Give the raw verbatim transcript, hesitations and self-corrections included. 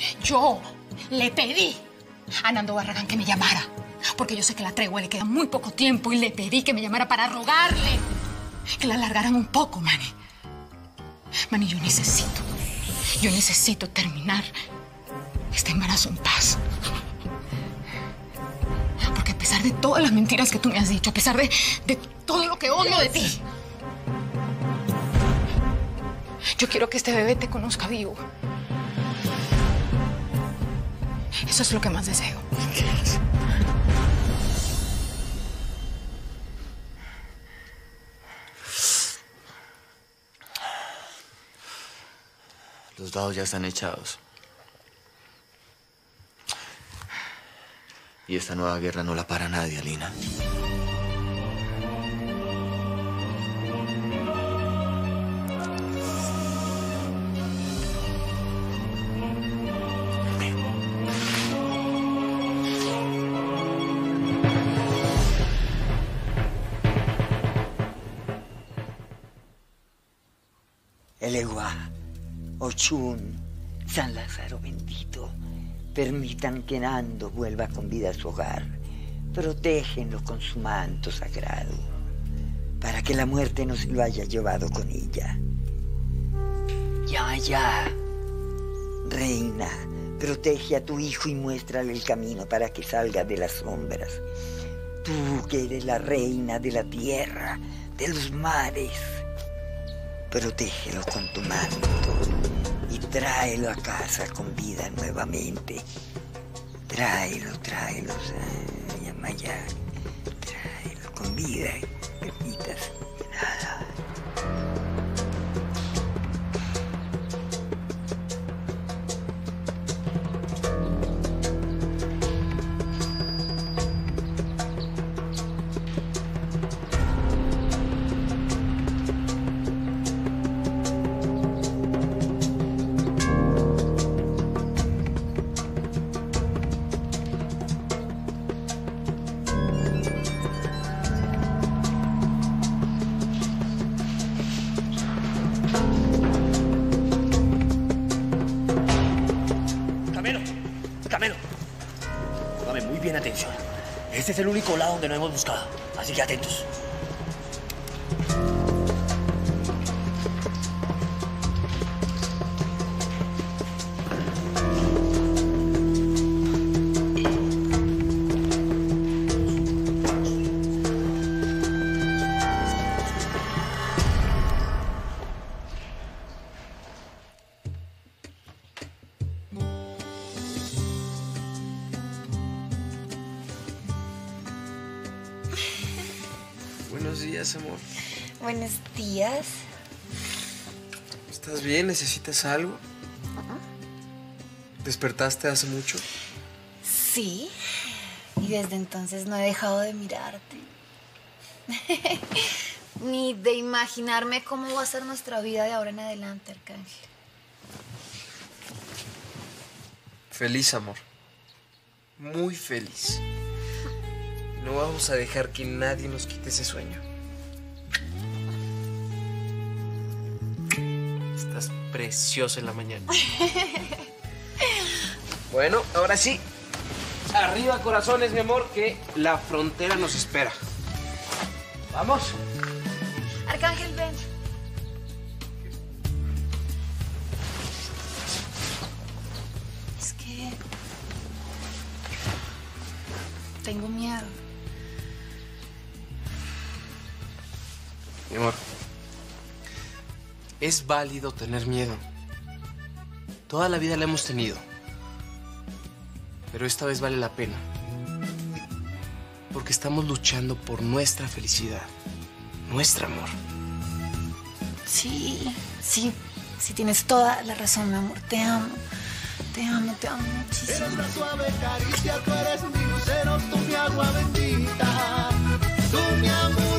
Yo le pedí a Nando Barragán que me llamara. Porque yo sé que la tregua le queda muy poco tiempo y le pedí que me llamara para rogarle que la alargaran un poco, Manny. Manny, yo necesito, yo necesito terminar este embarazo en paz. Porque a pesar de todas las mentiras que tú me has dicho, a pesar de, de todo lo que odio de ti, yo quiero que este bebé te conozca vivo. Eso es lo que más deseo. Los dados ya están echados. Y esta nueva guerra no la para nadie, Alina. El Eguá, Ochún, San Lázaro bendito, permitan que Nando vuelva con vida a su hogar. Protégenlo con su manto sagrado, para que la muerte no se lo haya llevado con ella. Ya, ya, reina, protege a tu hijo y muéstrale el camino para que salga de las sombras. Tú que eres la reina de la tierra, de los mares, protégelo con tu manto y tráelo a casa con vida nuevamente. Tráelo, tráelo, Yamaya. Tráelo con vida, permitas nada. Este es el único lado donde no hemos buscado, así que atentos. Buenos días, amor. Buenos días. ¿Estás bien? ¿Necesitas algo? Uh-huh. ¿Despertaste hace mucho? Sí. Y desde entonces no he dejado de mirarte. Ni de imaginarme cómo va a ser nuestra vida de ahora en adelante, Arcángel. Feliz, amor. Muy feliz. No vamos a dejar que nadie nos quite ese sueño. Estás preciosa en la mañana. Bueno, ahora sí. Arriba, corazones, mi amor, que la frontera nos espera. ¡Vamos! Arcángel, ven. Es que... tengo miedo. Mi amor, es válido tener miedo. Toda la vida la hemos tenido. Pero esta vez vale la pena. Porque estamos luchando por nuestra felicidad. Nuestro amor. Sí, sí, sí tienes toda la razón, mi amor. Te amo. Te amo, te amo muchísimo. Eres una suave caricia, tú eres mi lucero, tú mi agua bendita. Tú mi amor.